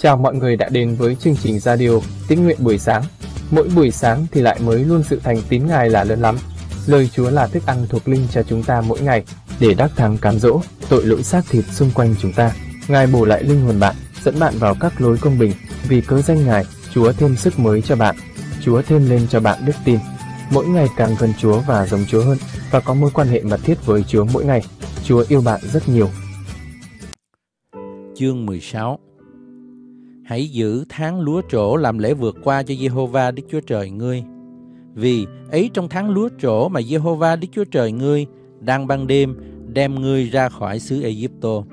Chào mọi người đã đến với chương trình radio Tín nguyện buổi sáng. Mỗi buổi sáng thì lại mới luôn sự thành tín Ngài là lớn lắm. Lời Chúa là thức ăn thuộc linh cho chúng ta mỗi ngày để đắc thắng cám dỗ tội lỗi xác thịt xung quanh chúng ta. Ngài bổ lại linh hồn bạn, dẫn bạn vào các lối công bình. Vì cớ danh Ngài, Chúa thêm sức mới cho bạn. Chúa thêm lên cho bạn đức tin. Mỗi ngày càng gần Chúa và giống Chúa hơn, và có mối quan hệ mật thiết với Chúa mỗi ngày. Chúa yêu bạn rất nhiều. Chương 16. Hãy giữ tháng lúa trổ làm lễ vượt qua cho Giê-hô-va Đức Chúa Trời ngươi. Vì ấy trong tháng lúa trổ mà Giê-hô-va Đức Chúa Trời ngươi đang ban đêm đem ngươi ra khỏi xứ Ê-díp-tô.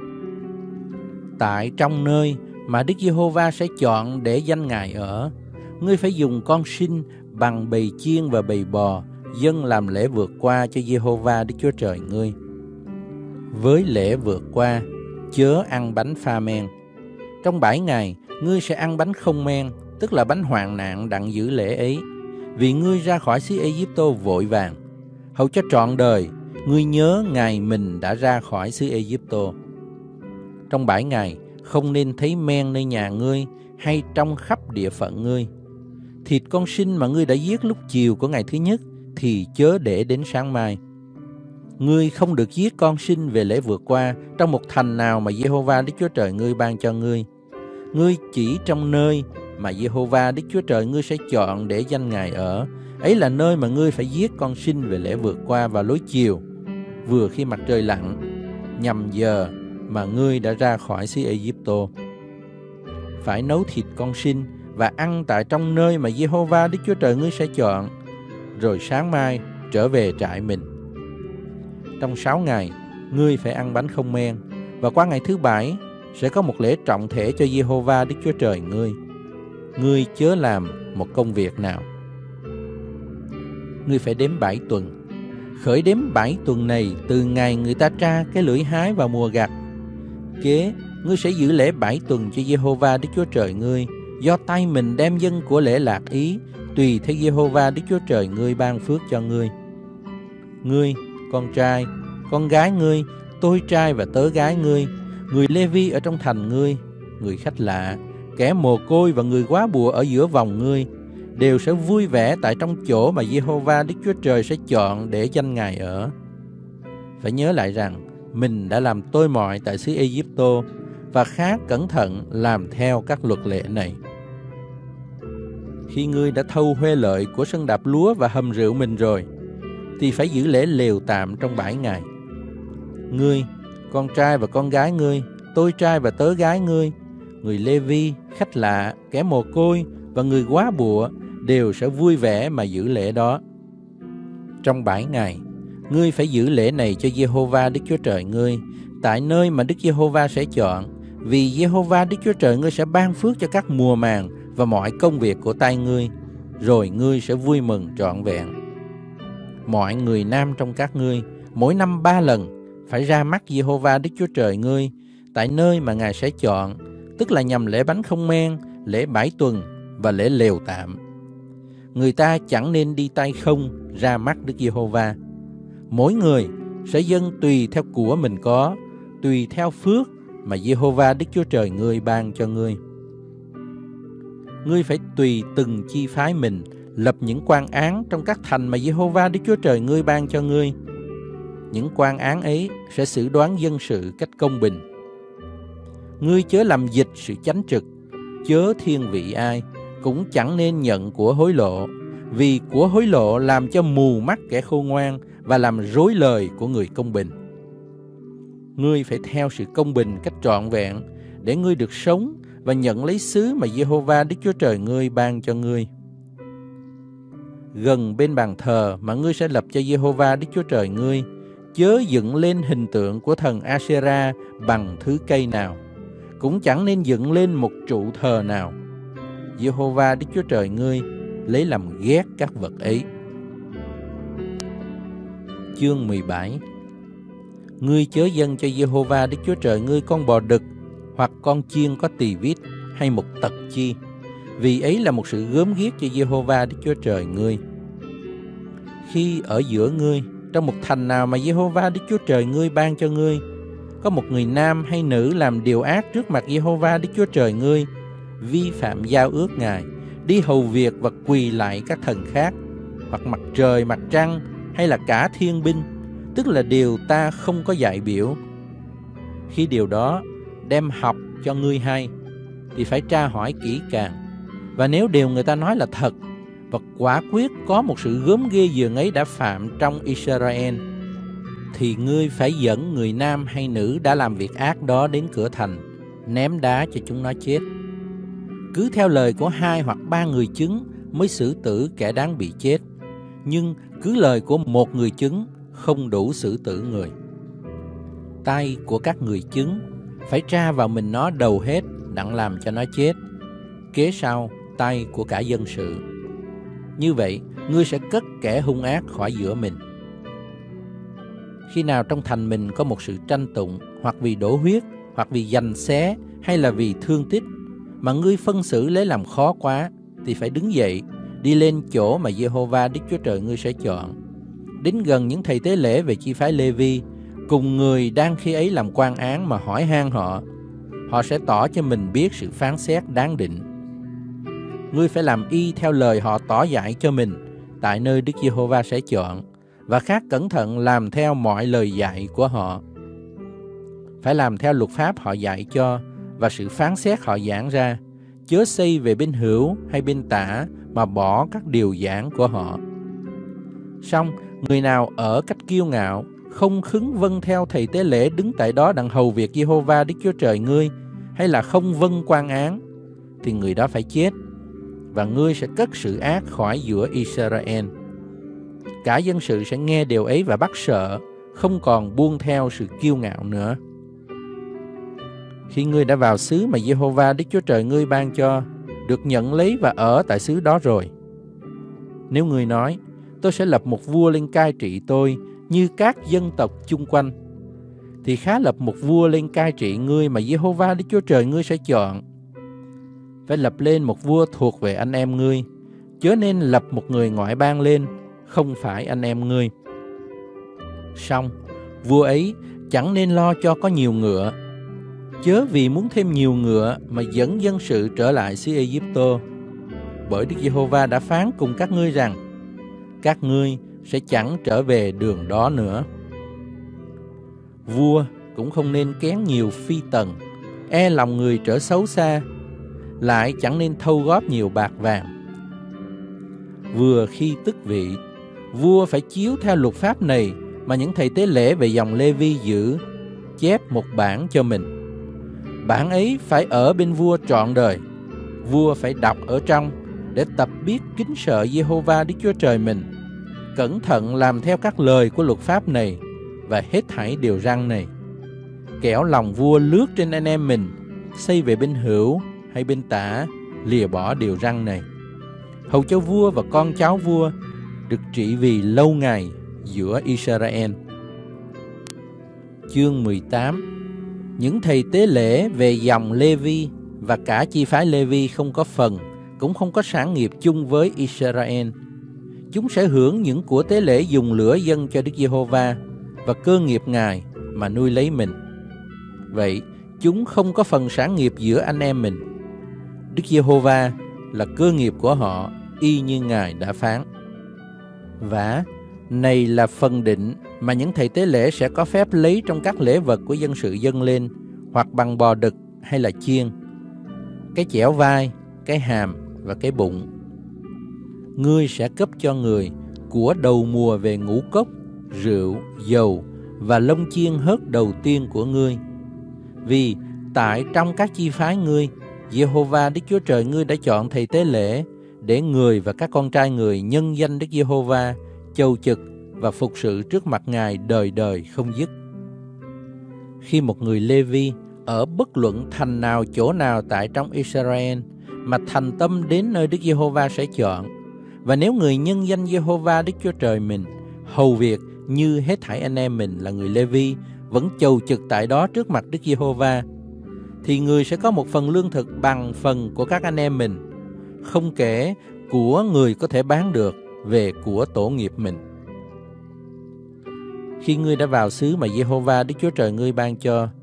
Tại trong nơi mà Đức Giê-hô-va sẽ chọn để danh Ngài ở, ngươi phải dùng con sinh bằng bầy chiên và bầy bò dâng làm lễ vượt qua cho Giê-hô-va Đức Chúa Trời ngươi. Với lễ vượt qua, chớ ăn bánh pha men. Trong 7 ngày, ngươi sẽ ăn bánh không men, tức là bánh hoạn nạn đặng giữ lễ ấy, vì ngươi ra khỏi xứ Ê-díp-tô vội vàng, hầu cho trọn đời ngươi nhớ ngày mình đã ra khỏi xứ Ê-díp-tô. Trong 7 ngày, không nên thấy men nơi nhà ngươi hay trong khắp địa phận ngươi. Thịt con sinh mà ngươi đã giết lúc chiều của ngày thứ nhất thì chớ để đến sáng mai. Ngươi không được giết con sinh về lễ vượt qua trong một thành nào mà Giê-hô-va Đức Chúa Trời ngươi ban cho ngươi. Ngươi chỉ trong nơi mà Giê-hô-va Đức Chúa Trời ngươi sẽ chọn để danh Ngài ở, ấy là nơi mà ngươi phải giết con sinh về lễ vượt qua vào lối chiều, vừa khi mặt trời lặn, nhằm giờ mà ngươi đã ra khỏi xứ Ê-díp-tô. Phải nấu thịt con sinh và ăn tại trong nơi mà Giê-hô-va Đức Chúa Trời ngươi sẽ chọn, rồi sáng mai trở về trại mình. Trong 6 ngày, ngươi phải ăn bánh không men, và qua ngày thứ 7 sẽ có một lễ trọng thể cho Giê-hô-va Đức Chúa Trời ngươi. Ngươi chớ làm một công việc nào. Ngươi phải đếm 7 tuần. Khởi đếm 7 tuần này từ ngày người ta tra cái lưỡi hái vào mùa gặt. Kế, ngươi sẽ giữ lễ 7 tuần cho Giê-hô-va Đức Chúa Trời ngươi, do tay mình đem dâng của lễ lạc ý, tùy theo Giê-hô-va Đức Chúa Trời ngươi ban phước cho ngươi. Ngươi, con trai, con gái ngươi, tôi trai và tớ gái ngươi, người Lê-vi ở trong thành ngươi, người khách lạ, kẻ mồ côi và người góa bụa ở giữa vòng ngươi, đều sẽ vui vẻ tại trong chỗ mà Giê-hô-va Đức Chúa Trời sẽ chọn để danh Ngài ở. Phải nhớ lại rằng mình đã làm tôi mọi tại xứ Ê-díp-tô và khá cẩn thận làm theo các luật lệ này. Khi ngươi đã thâu huê lợi của sân đạp lúa và hầm rượu mình rồi, thì phải giữ lễ lều tạm trong 7 ngày. Ngươi, con trai và con gái ngươi, tôi trai và tớ gái ngươi, người Lê-vi, khách lạ, kẻ mồ côi và người góa bụa đều sẽ vui vẻ mà giữ lễ đó. Trong 7 ngày, ngươi phải giữ lễ này cho Giê-hô-va Đức Chúa Trời ngươi, tại nơi mà Đức Giê-hô-va sẽ chọn, vì Giê-hô-va Đức Chúa Trời ngươi sẽ ban phước cho các mùa màng và mọi công việc của tay ngươi, rồi ngươi sẽ vui mừng trọn vẹn. Mọi người nam trong các ngươi, mỗi năm 3 lần, phải ra mắt Giê-hô-va Đức Chúa Trời ngươi, tại nơi mà Ngài sẽ chọn, tức là nhằm lễ bánh không men, lễ 7 tuần và lễ lều tạm. Người ta chẳng nên đi tay không ra mắt Đức Giê-hô-va. Mỗi người sẽ dâng tùy theo của mình có, tùy theo phước mà Giê-hô-va Đức Chúa Trời ngươi ban cho ngươi. Ngươi phải tùy từng chi phái mình lập những quan án trong các thành mà Giê-hô-va Đức Chúa Trời ngươi ban cho ngươi. Những quan án ấy sẽ xử đoán dân sự cách công bình. Ngươi chớ làm dịch sự chánh trực, chớ thiên vị ai, cũng chẳng nên nhận của hối lộ, vì của hối lộ làm cho mù mắt kẻ khôn ngoan và làm rối lời của người công bình. Ngươi phải theo sự công bình cách trọn vẹn, để ngươi được sống và nhận lấy xứ mà Giê-hô-va Đức Chúa Trời ngươi ban cho ngươi. Gần bên bàn thờ mà ngươi sẽ lập cho Giê-hô-va Đức Chúa Trời ngươi, chớ dựng lên hình tượng của thần A-sê-ra bằng thứ cây nào, cũng chẳng nên dựng lên một trụ thờ nào. Giê-hô-va Đức Chúa Trời ngươi lấy làm ghét các vật ấy. Chương 17. Ngươi chớ dâng cho Giê-hô-va Đức Chúa Trời ngươi con bò đực, hoặc con chiên có tỳ vít, hay một tật chi, vì ấy là một sự gớm ghiếc cho Giê-hô-va Đức Chúa Trời ngươi. Khi ở giữa ngươi, trong một thành nào mà Giê-hô-va Đức Chúa Trời ngươi ban cho ngươi, có một người nam hay nữ làm điều ác trước mặt Giê-hô-va Đức Chúa Trời ngươi, vi phạm giao ước Ngài, đi hầu việc và quỳ lạy các thần khác, hoặc mặt trời, mặt trăng, hay là cả thiên binh, tức là điều ta không có dạy biểu. Khi điều đó đem học cho ngươi hay, thì phải tra hỏi kỹ càng. Và nếu điều người ta nói là thật, và quả quyết có một sự gớm ghê giường ấy đã phạm trong Israel, thì ngươi phải dẫn người nam hay nữ đã làm việc ác đó đến cửa thành, ném đá cho chúng nó chết. Cứ theo lời của 2 hoặc 3 người chứng mới xử tử kẻ đáng bị chết, nhưng cứ lời của 1 người chứng không đủ xử tử người. Tay của các người chứng phải tra vào mình nó đầu hết, đặng làm cho nó chết, kế sau tay của cả dân sự. Như vậy, ngươi sẽ cất kẻ hung ác khỏi giữa mình. Khi nào trong thành mình có một sự tranh tụng, hoặc vì đổ huyết, hoặc vì giành xé, hay là vì thương tích, mà ngươi phân xử lấy làm khó quá, thì phải đứng dậy, đi lên chỗ mà Giê-hô-va Đức Chúa Trời ngươi sẽ chọn, đến gần những thầy tế lễ về chi phái Lê-vi, cùng người đang khi ấy làm quan án mà hỏi han họ. Họ sẽ tỏ cho mình biết sự phán xét đáng định. Ngươi phải làm y theo lời họ tỏ dạy cho mình tại nơi Đức Giê-hô-va sẽ chọn, và khắc cẩn thận làm theo mọi lời dạy của họ. Phải làm theo luật pháp họ dạy cho và sự phán xét họ giảng ra, chớ xây về bên hữu hay bên tả mà bỏ các điều giảng của họ. Song người nào ở cách kiêu ngạo, không khứng vâng theo thầy tế lễ đứng tại đó đặng hầu việc Giê-hô-va Đức Chúa Trời ngươi, hay là không vâng quan án, thì người đó phải chết, và ngươi sẽ cất sự ác khỏi giữa Israel. Cả dân sự sẽ nghe điều ấy và bắt sợ, không còn buông theo sự kiêu ngạo nữa. Khi ngươi đã vào xứ mà Giê-hô-va Đức Chúa Trời ngươi ban cho, được nhận lấy và ở tại xứ đó rồi, nếu ngươi nói, tôi sẽ lập một vua lên cai trị tôi như các dân tộc chung quanh, thì khá lập một vua lên cai trị ngươi mà Giê-hô-va Đức Chúa Trời ngươi sẽ chọn. Phải lập lên một vua thuộc về anh em ngươi, chớ nên lập một người ngoại bang lên, không phải anh em ngươi. Song vua ấy chẳng nên lo cho có nhiều ngựa, chớ vì muốn thêm nhiều ngựa mà dẫn dân sự trở lại xứ Ê-díp-tô, bởi Đức Giê-hô-va đã phán cùng các ngươi rằng các ngươi sẽ chẳng trở về đường đó nữa. Vua cũng không nên kén nhiều phi tần, e lòng người trở xấu xa, lại chẳng nên thâu góp nhiều bạc vàng. Vừa khi tức vị, vua phải chiếu theo luật pháp này mà những thầy tế lễ về dòng Lê-vi giữ, chép một bản cho mình. Bản ấy phải ở bên vua trọn đời. Vua phải đọc ở trong để tập biết kính sợ Giê-hô-va Đức Chúa Trời mình, cẩn thận làm theo các lời của luật pháp này và hết thảy điều răn này. Kẻo lòng vua lướt trên anh em mình, xây về bên hữu hay bên tả, lìa bỏ điều răn này, hầu cho vua và con cháu vua được trị vì lâu ngày giữa Israel. Chương 18. Những thầy tế lễ về dòng Lê-vi và cả chi phái Lê-vi không có phần, cũng không có sản nghiệp chung với Israel. Chúng sẽ hưởng những của tế lễ dùng lửa dâng cho Đức Giê-hô-va và cơ nghiệp Ngài mà nuôi lấy mình. Vậy, chúng không có phần sản nghiệp giữa anh em mình. Đức Giê-hô-va là cơ nghiệp của họ, y như Ngài đã phán. Và này là phần định mà những thầy tế lễ sẽ có phép lấy trong các lễ vật của dân sự dâng lên, hoặc bằng bò đực hay là chiên, cái chẻo vai, cái hàm và cái bụng. Ngươi sẽ cấp cho người của đầu mùa về ngũ cốc, rượu, dầu và lông chiên hớt đầu tiên của ngươi. Vì tại trong các chi phái ngươi, Giê-hô-va Đức Chúa Trời ngươi đã chọn thầy tế lễ để người và các con trai người nhân danh Đức Giê-hô-va chầu chực và phục sự trước mặt Ngài đời đời không dứt. Khi một người Lê-vi ở bất luận thành nào chỗ nào tại trong Israel mà thành tâm đến nơi Đức Giê-hô-va sẽ chọn, và nếu người nhân danh Giê-hô-va Đức Chúa Trời mình hầu việc như hết thảy anh em mình là người Lê-vi vẫn chầu chực tại đó trước mặt Đức Giê-hô-va, thì người sẽ có một phần lương thực bằng phần của các anh em mình, không kể của người có thể bán được về của tổ nghiệp mình. Khi ngươi đã vào xứ mà Giê-hô-va Đức Chúa Trời ngươi ban cho,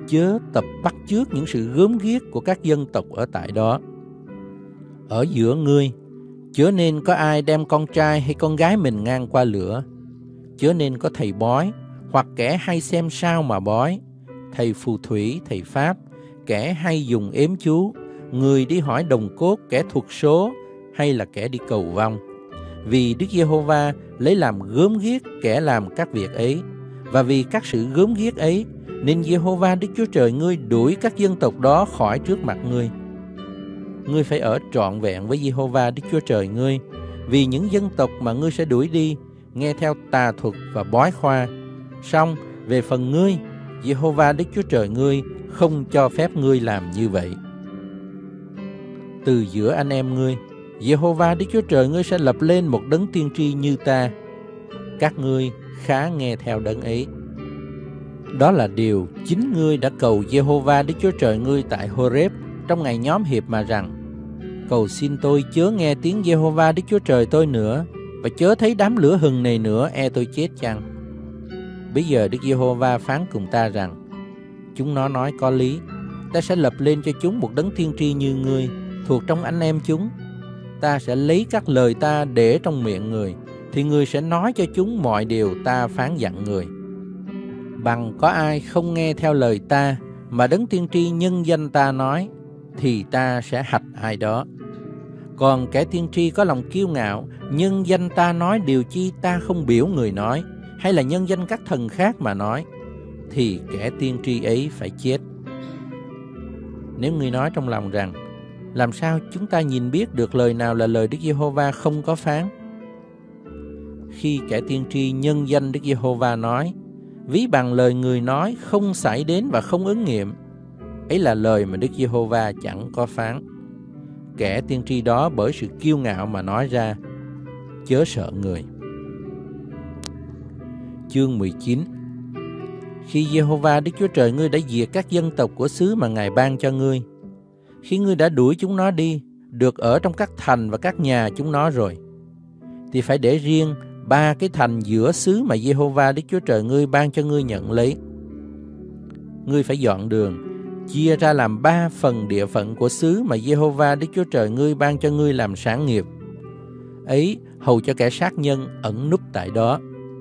chớ tập bắt chước những sự gớm ghiếc của các dân tộc ở tại đó. Ở giữa ngươi, chớ nên có ai đem con trai hay con gái mình ngang qua lửa. Chớ nên có thầy bói, hoặc kẻ hay xem sao mà bói, thầy phù thủy, thầy pháp, kẻ hay dùng ếm chú, người đi hỏi đồng cốt, kẻ thuật số, hay là kẻ đi cầu vong. Vì Đức Giê-hô-va lấy làm gớm ghiếc kẻ làm các việc ấy, và vì các sự gớm ghiếc ấy, nên Giê-hô-va Đức Chúa Trời ngươi đuổi các dân tộc đó khỏi trước mặt ngươi. Ngươi phải ở trọn vẹn với Giê-hô-va Đức Chúa Trời ngươi, vì những dân tộc mà ngươi sẽ đuổi đi nghe theo tà thuật và bói khoa. Song về phần ngươi, Giê-hô-va Đức Chúa Trời ngươi không cho phép ngươi làm như vậy. Từ giữa anh em ngươi, Giê-hô-va Đức Chúa Trời ngươi sẽ lập lên một đấng tiên tri như ta. Các ngươi khá nghe theo đấng ấy. Đó là điều chính ngươi đã cầu Giê-hô-va Đức Chúa Trời ngươi tại Hô-rép trong ngày nhóm hiệp mà rằng: cầu xin tôi chớ nghe tiếng Giê-hô-va Đức Chúa Trời tôi nữa, và chớ thấy đám lửa hừng này nữa, e tôi chết chăng. Bây giờ Đức Giê-hô-va phán cùng ta rằng: chúng nó nói có lý, ta sẽ lập lên cho chúng một đấng tiên tri như ngươi, thuộc trong anh em chúng. Ta sẽ lấy các lời ta để trong miệng người, thì người sẽ nói cho chúng mọi điều ta phán dặn người. Bằng có ai không nghe theo lời ta, mà đấng tiên tri nhân danh ta nói, thì ta sẽ hạch ai đó. Còn kẻ tiên tri có lòng kiêu ngạo, nhân danh ta nói điều chi ta không biểu người nói, hay là nhân danh các thần khác mà nói, thì kẻ tiên tri ấy phải chết. Nếu ngươi nói trong lòng rằng: làm sao chúng ta nhìn biết được lời nào là lời Đức Giê-hô-va không có phán? Khi kẻ tiên tri nhân danh Đức Giê-hô-va nói, ví bằng lời người nói không xảy đến và không ứng nghiệm, ấy là lời mà Đức Giê-hô-va chẳng có phán. Kẻ tiên tri đó bởi sự kiêu ngạo mà nói ra, chớ sợ người. Chương 19. Khi Giê-hô-va Đức Chúa Trời ngươi đã diệt các dân tộc của xứ mà Ngài ban cho ngươi, khi ngươi đã đuổi chúng nó đi, được ở trong các thành và các nhà chúng nó rồi, thì phải để riêng 3 cái thành giữa xứ mà Giê-hô-va Đức Chúa Trời ngươi ban cho ngươi nhận lấy. Ngươi phải dọn đường, chia ra làm 3 phần địa phận của xứ mà Giê-hô-va Đức Chúa Trời ngươi ban cho ngươi làm sản nghiệp. Ấy hầu cho kẻ sát nhân ẩn núp tại đó.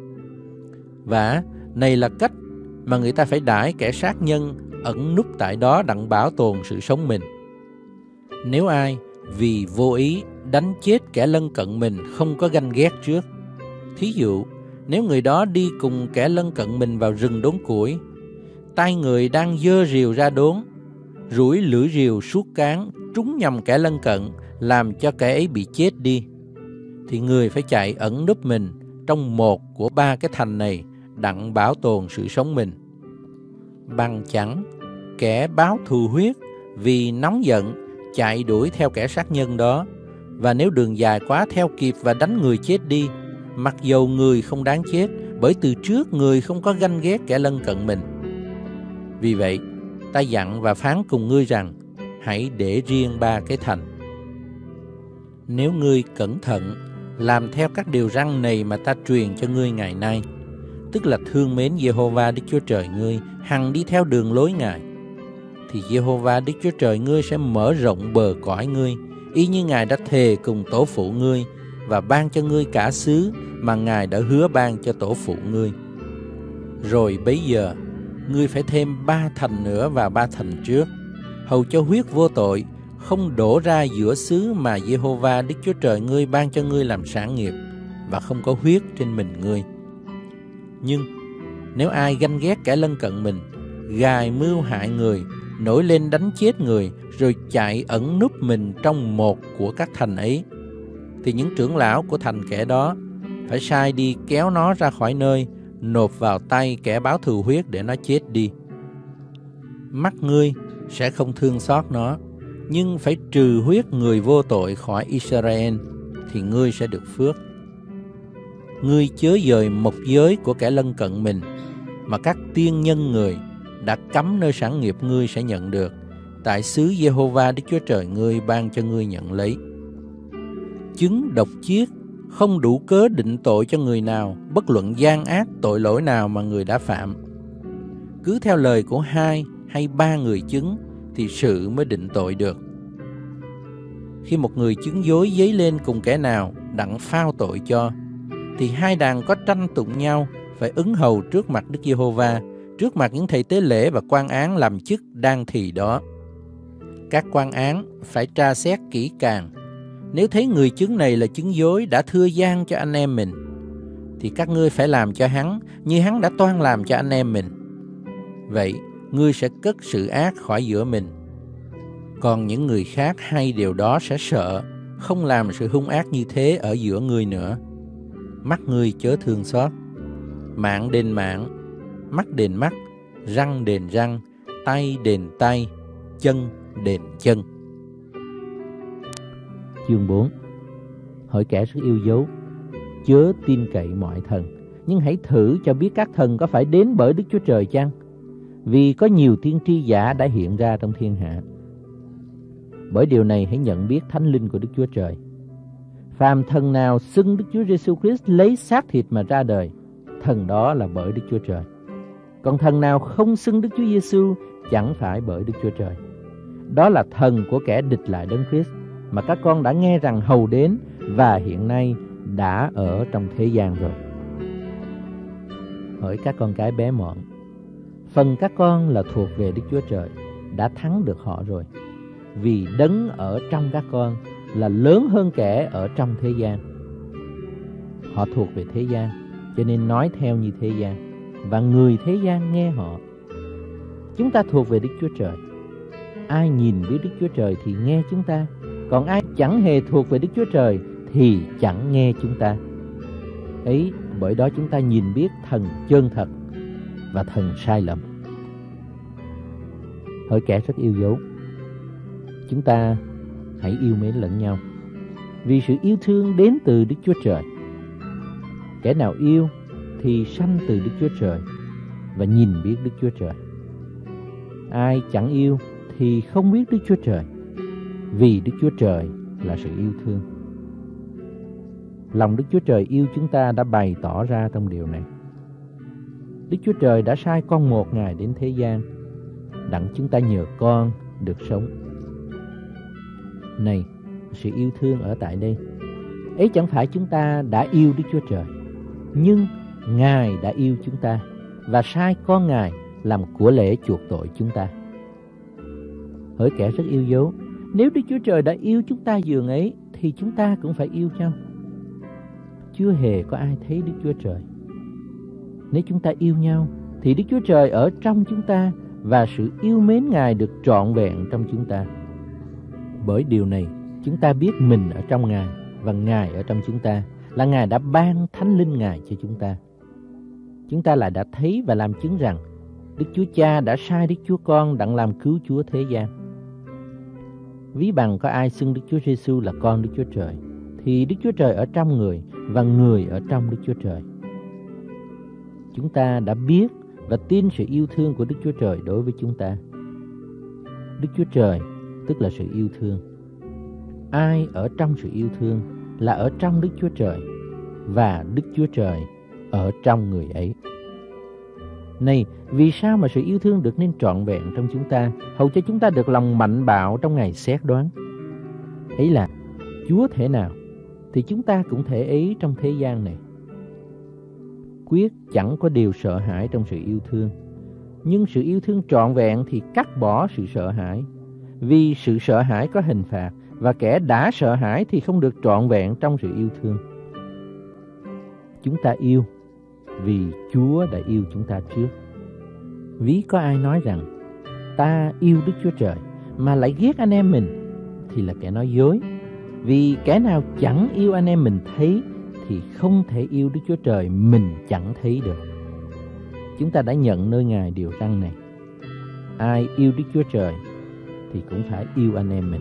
Và này là cách mà người ta phải đãi kẻ sát nhân ẩn núp tại đó đặng bảo tồn sự sống mình. Nếu ai vì vô ý đánh chết kẻ lân cận mình không có ganh ghét trước, thí dụ nếu người đó đi cùng kẻ lân cận mình vào rừng đốn củi, tay người đang giơ rìu ra đốn, rủi lưỡi rìu suốt cán trúng nhầm kẻ lân cận, làm cho kẻ ấy bị chết đi, thì người phải chạy ẩn núp mình trong một của 3 cái thành này đặng bảo tồn sự sống mình. Bằng chẳng kẻ báo thù huyết vì nóng giận chạy đuổi theo kẻ sát nhân đó, và nếu đường dài quá theo kịp và đánh người chết đi, mặc dầu người không đáng chết, bởi từ trước người không có ganh ghét kẻ lân cận mình. Vì vậy ta dặn và phán cùng ngươi rằng, hãy để riêng 3 cái thành. Nếu ngươi cẩn thận làm theo các điều răn này mà ta truyền cho ngươi ngày nay, tức là thương mến Giê-hô-va Đức Chúa Trời ngươi, hằng đi theo đường lối Ngài, thì Giê-hô-va Đức Chúa Trời ngươi sẽ mở rộng bờ cõi ngươi, y như Ngài đã thề cùng tổ phụ ngươi, và ban cho ngươi cả xứ mà Ngài đã hứa ban cho tổ phụ ngươi. Rồi bấy giờ ngươi phải thêm 3 thành nữa vào 3 thành trước, hầu cho huyết vô tội không đổ ra giữa xứ mà Giê-hô-va Đức Chúa Trời ngươi ban cho ngươi làm sản nghiệp, và không có huyết trên mình ngươi. Nhưng nếu ai ganh ghét kẻ lân cận mình, gài mưu hại người, nổi lên đánh chết người, rồi chạy ẩn núp mình trong một của các thành ấy, thì những trưởng lão của thành kẻ đó phải sai đi kéo nó ra khỏi nơi, nộp vào tay kẻ báo thù huyết để nó chết đi. Mắt ngươi sẽ không thương xót nó, nhưng phải trừ huyết người vô tội khỏi Israel, thì ngươi sẽ được phước. Ngươi chớ dời mộc giới của kẻ lân cận mình, mà các tiên nhân người đã cấm nơi sản nghiệp ngươi sẽ nhận được, tại xứ Giê-hô-va Đức Chúa Trời ngươi ban cho ngươi nhận lấy. Chứng độc chiết không đủ cớ định tội cho người nào, bất luận gian ác tội lỗi nào mà người đã phạm. Cứ theo lời của 2 hay 3 người chứng thì sự mới định tội được. Khi một người chứng dối dấy lên cùng kẻ nào đặng phao tội cho, thì hai đàn có tranh tụng nhau phải ứng hầu trước mặt Đức Giê-hô-va, trước mặt những thầy tế lễ và quan án làm chức đang thì đó. Các quan án phải tra xét kỹ càng. Nếu thấy người chứng này là chứng dối đã thưa gian cho anh em mình, thì các ngươi phải làm cho hắn như hắn đã toan làm cho anh em mình. Vậy ngươi sẽ cất sự ác khỏi giữa mình. Còn những người khác hay điều đó sẽ sợ, không làm sự hung ác như thế ở giữa ngươi nữa. Mắt ngươi chớ thương xót, mạng đền mạng, mắt đền mắt, răng đền răng, tay đền tay, chân đền chân. Chương 4. Hỡi kẻ rất yêu dấu, chớ tin cậy mọi thần, nhưng hãy thử cho biết các thần có phải đến bởi Đức Chúa Trời chăng? Vì có nhiều tiên tri giả đã hiện ra trong thiên hạ. Bởi điều này hãy nhận biết thánh linh của Đức Chúa Trời. Phàm thần nào xưng Đức Chúa Giêsu Christ lấy xác thịt mà ra đời, thần đó là bởi Đức Chúa Trời. Còn thần nào không xưng Đức Chúa Giêsu chẳng phải bởi Đức Chúa Trời. Đó là thần của kẻ địch lại Đấng Christ mà các con đã nghe rằng hầu đến và hiện nay đã ở trong thế gian rồi. Hỡi các con cái bé mọn, phần các con là thuộc về Đức Chúa Trời, đã thắng được họ rồi. Vì đấng ở trong các con là lớn hơn kẻ ở trong thế gian. Họ thuộc về thế gian, cho nên nói theo như thế gian, và người thế gian nghe họ. Chúng ta thuộc về Đức Chúa Trời. Ai nhìn biết Đức Chúa Trời thì nghe chúng ta, còn ai chẳng hề thuộc về Đức Chúa Trời thì chẳng nghe chúng ta. Ấy, bởi đó chúng ta nhìn biết thần chân thật và thần sai lầm. Hỡi kẻ rất yêu dấu, chúng ta hãy yêu mến lẫn nhau, vì sự yêu thương đến từ Đức Chúa Trời. Kẻ nào yêu thì sanh từ Đức Chúa Trời và nhìn biết Đức Chúa Trời. Ai chẳng yêu thì không biết Đức Chúa Trời, vì Đức Chúa Trời là sự yêu thương. Lòng Đức Chúa Trời yêu chúng ta đã bày tỏ ra trong điều này. Đức Chúa Trời đã sai con một Ngài đến thế gian, đặng chúng ta nhờ con được sống. Này, sự yêu thương ở tại đây, ấy chẳng phải chúng ta đã yêu Đức Chúa Trời, nhưng Ngài đã yêu chúng ta và sai con Ngài làm của lễ chuộc tội chúng ta. Hỡi kẻ rất yêu dấu, nếu Đức Chúa Trời đã yêu chúng ta dường ấy, thì chúng ta cũng phải yêu nhau. Chưa hề có ai thấy Đức Chúa Trời. Nếu chúng ta yêu nhau, thì Đức Chúa Trời ở trong chúng ta và sự yêu mến Ngài được trọn vẹn trong chúng ta. Bởi điều này, chúng ta biết mình ở trong Ngài và Ngài ở trong chúng ta, là Ngài đã ban Thánh Linh Ngài cho chúng ta. Chúng ta lại đã thấy và làm chứng rằng Đức Chúa Cha đã sai Đức Chúa Con đặng làm cứu Chúa thế gian. Ví bằng có ai xưng Đức Chúa Giêsu là con Đức Chúa Trời, thì Đức Chúa Trời ở trong người và người ở trong Đức Chúa Trời. Chúng ta đã biết và tin sự yêu thương của Đức Chúa Trời đối với chúng ta. Đức Chúa Trời tức là sự yêu thương. Ai ở trong sự yêu thương là ở trong Đức Chúa Trời, và Đức Chúa Trời ở trong người ấy. Này, vì sao mà sự yêu thương được nên trọn vẹn trong chúng ta, hầu cho chúng ta được lòng mạnh bạo trong ngày xét đoán? Ấy là Chúa thể nào thì chúng ta cũng thể ấy trong thế gian này. Quyết chẳng có điều sợ hãi trong sự yêu thương, nhưng sự yêu thương trọn vẹn thì cắt bỏ sự sợ hãi, vì sự sợ hãi có hình phạt, và kẻ đã sợ hãi thì không được trọn vẹn trong sự yêu thương. Chúng ta yêu vì Chúa đã yêu chúng ta trước. Ví có ai nói rằng ta yêu Đức Chúa Trời mà lại ghét anh em mình, thì là kẻ nói dối. Vì kẻ nào chẳng yêu anh em mình thấy thì không thể yêu Đức Chúa Trời mình chẳng thấy được. Chúng ta đã nhận nơi Ngài điều răn này: ai yêu Đức Chúa Trời thì cũng phải yêu anh em mình.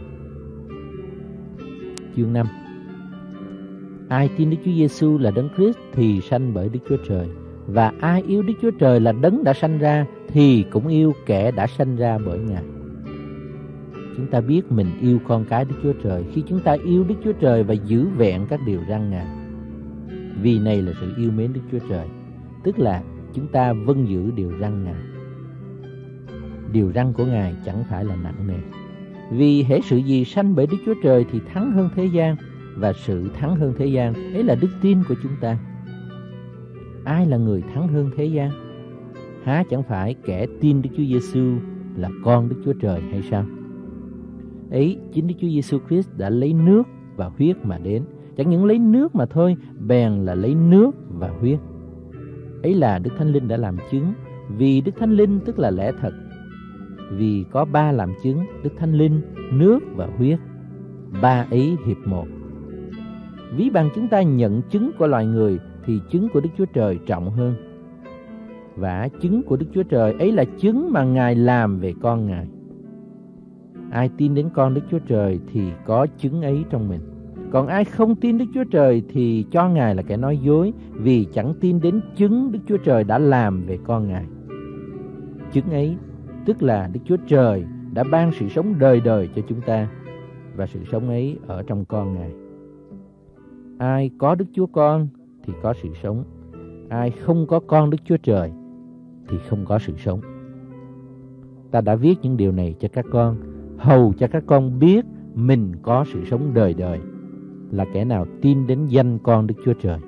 Chương 5. Ai tin Đức Chúa Giêsu là Đấng Christ thì sanh bởi Đức Chúa Trời, và ai yêu Đức Chúa Trời là Đấng đã sanh ra thì cũng yêu kẻ đã sanh ra bởi Ngài. Chúng ta biết mình yêu con cái Đức Chúa Trời khi chúng ta yêu Đức Chúa Trời và giữ vẹn các điều răn Ngài. Vì này là sự yêu mến Đức Chúa Trời, tức là chúng ta vâng giữ điều răn Ngài. điều răn của Ngài chẳng phải là nặng nề. Vì hễ sự gì sanh bởi Đức Chúa Trời thì thắng hơn thế gian, và sự thắng hơn thế gian ấy là đức tin của chúng ta. Ai là người thắng hơn thế gian? Há chẳng phải kẻ tin Đức Chúa Giêsu là con Đức Chúa Trời hay sao? Ấy, chính Đức Chúa Giêsu Christ đã lấy nước và huyết mà đến. Chẳng những lấy nước mà thôi, bèn là lấy nước và huyết. Ấy là Đức Thánh Linh đã làm chứng, vì Đức Thánh Linh tức là lẽ thật. Vì có ba làm chứng, Đức Thánh Linh, nước và huyết, ba ấy hiệp một. Ví bằng chúng ta nhận chứng của loài người thì chứng của Đức Chúa Trời trọng hơn. Và chứng của Đức Chúa Trời ấy là chứng mà Ngài làm về con Ngài. Ai tin đến con Đức Chúa Trời thì có chứng ấy trong mình. Còn ai không tin Đức Chúa Trời thì cho Ngài là kẻ nói dối, vì chẳng tin đến chứng Đức Chúa Trời đã làm về con Ngài. Chứng ấy tức là Đức Chúa Trời đã ban sự sống đời đời cho chúng ta, và sự sống ấy ở trong con Ngài. Ai có Đức Chúa Con thì có sự sống. Ai không có con Đức Chúa Trời thì không có sự sống. Ta đã viết những điều này cho các con, hầu cho các con biết mình có sự sống đời đời, là kẻ nào tin đến danh con Đức Chúa Trời.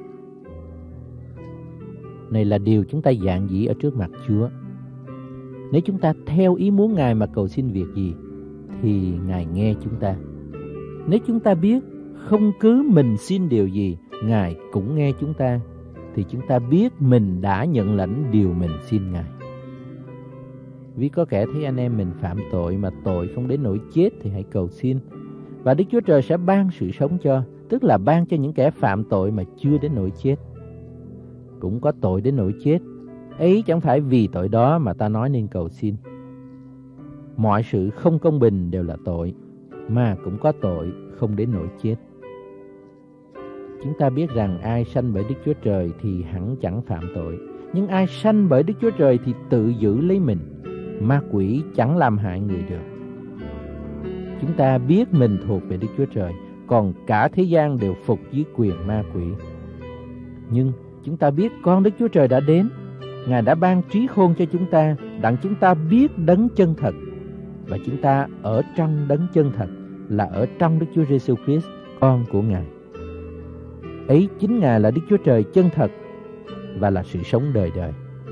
Này là điều chúng ta dạn dĩ ở trước mặt Chúa. Nếu chúng ta theo ý muốn Ngài mà cầu xin việc gì, thì Ngài nghe chúng ta. Nếu chúng ta biết không cứ mình xin điều gì, Ngài cũng nghe chúng ta, thì chúng ta biết mình đã nhận lãnh điều mình xin Ngài. Vì có kẻ thấy anh em mình phạm tội mà tội không đến nỗi chết thì hãy cầu xin, và Đức Chúa Trời sẽ ban sự sống cho, tức là ban cho những kẻ phạm tội mà chưa đến nỗi chết. Cũng có tội đến nỗi chết, ấy chẳng phải vì tội đó mà ta nói nên cầu xin. Mọi sự không công bình đều là tội, mà cũng có tội không đến nỗi chết. Chúng ta biết rằng ai sanh bởi Đức Chúa Trời thì hẳn chẳng phạm tội, nhưng ai sanh bởi Đức Chúa Trời thì tự giữ lấy mình, ma quỷ chẳng làm hại người được. Chúng ta biết mình thuộc về Đức Chúa Trời, còn cả thế gian đều phục dưới quyền ma quỷ. Nhưng chúng ta biết con Đức Chúa Trời đã đến, Ngài đã ban trí khôn cho chúng ta, đặng chúng ta biết đấng chân thật, và chúng ta ở trong đấng chân thật là ở trong Đức Chúa Giêsu Christ, con của Ngài. Ấy chính Ngài là Đức Chúa Trời chân thật và là sự sống đời đời.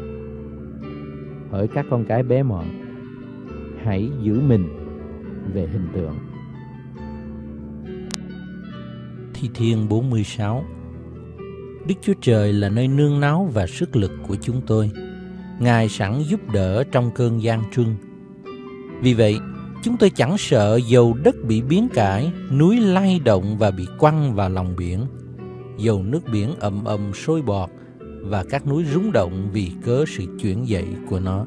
Hỡi các con cái bé mọn, hãy giữ mình về hình tượng. Thi Thiên 46. Đức Chúa Trời là nơi nương náu và sức lực của chúng tôi. Ngài sẵn giúp đỡ trong cơn gian truân. Vì vậy, chúng tôi chẳng sợ dầu đất bị biến cải, núi lay động và bị quăng vào lòng biển, dầu nước biển ầm ầm sôi bọt và các núi rung động vì cớ sự chuyển dậy của nó.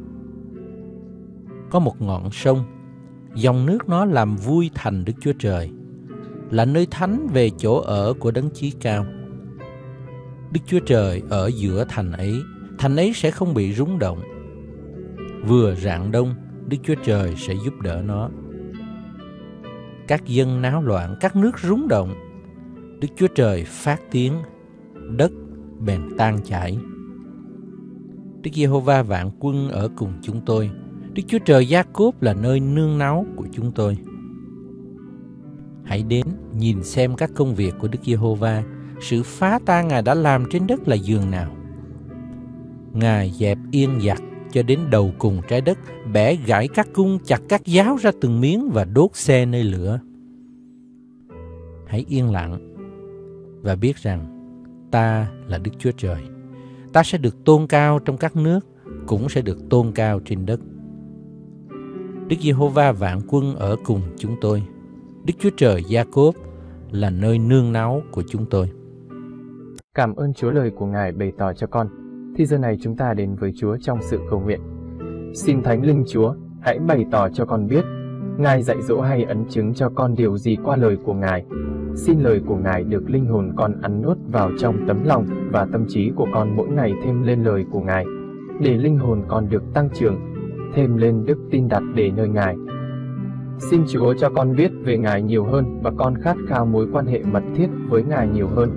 Có một ngọn sông, dòng nước nó làm vui thành Đức Chúa Trời, là nơi thánh về chỗ ở của Đấng Chí Cao. Đức Chúa Trời ở giữa thành ấy sẽ không bị rung động. Vừa rạng đông, Đức Chúa Trời sẽ giúp đỡ nó. Các dân náo loạn, các nước rung động, Đức Chúa Trời phát tiếng, đất bèn tan chảy. Đức Giê-hô-va vạn quân ở cùng chúng tôi, Đức Chúa Trời Gia-cốp là nơi nương náu của chúng tôi. Hãy đến nhìn xem các công việc của Đức Giê-hô-va, sự phá tan Ngài đã làm trên đất là giường nào. Ngài dẹp yên giặc cho đến đầu cùng trái đất, bẻ gãy các cung, chặt các giáo ra từng miếng và đốt xe nơi lửa. Hãy yên lặng và biết rằng ta là Đức Chúa Trời. Ta sẽ được tôn cao trong các nước, cũng sẽ được tôn cao trên đất. Đức Giê-hô-va vạn quân ở cùng chúng tôi, Đức Chúa Trời Gia-cốp là nơi nương náu của chúng tôi. Cảm ơn Chúa lời của Ngài bày tỏ cho con. Thì giờ này chúng ta đến với Chúa trong sự cầu nguyện. Xin Thánh Linh Chúa, hãy bày tỏ cho con biết, Ngài dạy dỗ hay ấn chứng cho con điều gì qua lời của Ngài. Xin lời của Ngài được linh hồn con ăn nuốt vào trong tấm lòng và tâm trí của con mỗi ngày thêm lên lời của Ngài, để linh hồn con được tăng trưởng, thêm lên đức tin đặt để nơi Ngài. Xin Chúa cho con biết về Ngài nhiều hơn và con khát khao mối quan hệ mật thiết với Ngài nhiều hơn.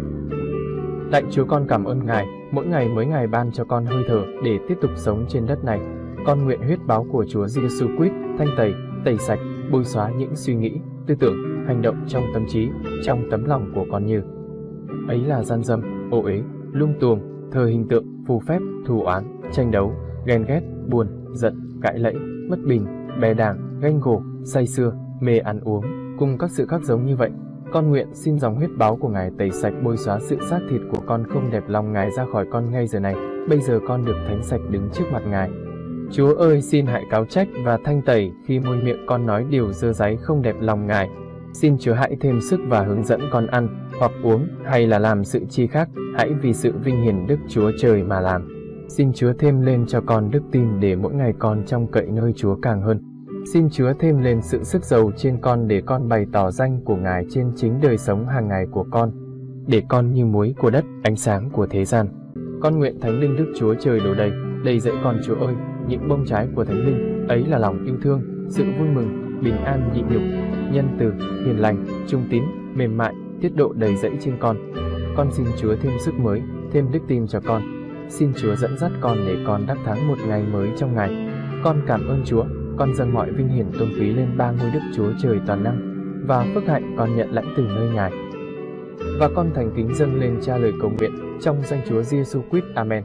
Lạy Chúa, con cảm ơn Ngài, mỗi ngày Ngài ban cho con hơi thở để tiếp tục sống trên đất này. Con nguyện huyết báo của Chúa Giêsu Christ thanh tẩy, tẩy sạch, bôi xóa những suy nghĩ, tư tưởng, hành động trong tâm trí, trong tấm lòng của con như ấy là gian dâm, ô uế, lung tuồng, thờ hình tượng, phù phép, thù oán, tranh đấu, ghen ghét, buồn, giận, cãi lẫy, bất bình, bè đảng, ganh gổ, say sưa, mê ăn uống, cùng các sự khác giống như vậy. Con nguyện xin dòng huyết báo của Ngài tẩy sạch bôi xóa sự xác thịt của con không đẹp lòng Ngài ra khỏi con ngay giờ này. Bây giờ con được thánh sạch đứng trước mặt Ngài. Chúa ơi, xin hãy cáo trách và thanh tẩy khi môi miệng con nói điều dơ dáy không đẹp lòng Ngài. Xin Chúa hãy thêm sức và hướng dẫn con ăn, hoặc uống, hay là làm sự chi khác, hãy vì sự vinh hiển Đức Chúa Trời mà làm. Xin Chúa thêm lên cho con đức tin để mỗi ngày con trông cậy nơi Chúa càng hơn. Xin Chúa thêm lên sự sức giàu trên con để con bày tỏ danh của Ngài trên chính đời sống hàng ngày của con, để con như muối của đất, ánh sáng của thế gian. Con nguyện Thánh Linh Đức Chúa Trời đổ đầy dẫy con Chúa ơi, những bông trái của Thánh Linh, ấy là lòng yêu thương, sự vui mừng, bình an nhịn nhục, nhân từ, hiền lành, trung tín, mềm mại, tiết độ đầy dẫy trên con. Con xin Chúa thêm sức mới, thêm đức tin cho con. Xin Chúa dẫn dắt con để con đắc thắng một ngày mới trong Ngài. Con cảm ơn Chúa, con dâng mọi vinh hiển tôn quý lên ba ngôi Đức Chúa Trời toàn năng, và phước hạnh con nhận lãnh từ nơi Ngài. Và con thành kính dâng lên Cha lời cầu nguyện trong danh Chúa Giêsu Christ. Amen.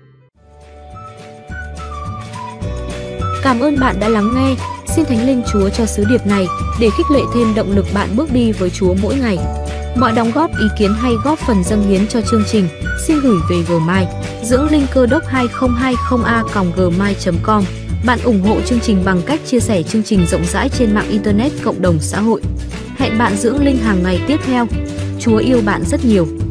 Cảm ơn bạn đã lắng nghe. Xin Thánh Linh Chúa cho sứ điệp này để khích lệ thêm động lực bạn bước đi với Chúa mỗi ngày. Mọi đóng góp, ý kiến hay góp phần dâng hiến cho chương trình xin gửi về gmail dưỡng linh cơ đốc 2020a@gmail.com. Bạn ủng hộ chương trình bằng cách chia sẻ chương trình rộng rãi trên mạng internet, cộng đồng xã hội. Hẹn bạn dưỡng linh hàng ngày tiếp theo. Chúa yêu bạn rất nhiều.